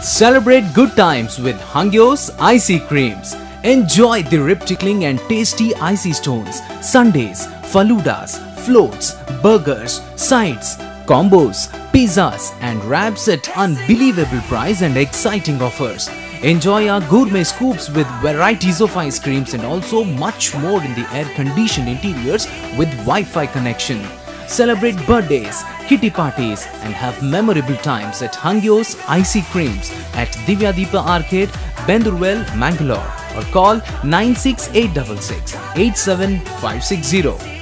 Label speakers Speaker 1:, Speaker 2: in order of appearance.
Speaker 1: Celebrate good times with Hangyo's Icy Creamz. Enjoy the rib-tickling and tasty icy stones, sundaes, faludas, floats, burgers, sides, combos, pizzas and wraps at unbelievable price and exciting offers. Enjoy our gourmet scoops with varieties of ice creams and also much more in the air-conditioned interiors with Wi-Fi connection. Celebrate birthdays, kitty parties and have memorable times at Hangyo's Icy Creamz at Divyadeepa Arcade, Bendurwell, Mangalore, or call 96866 87560.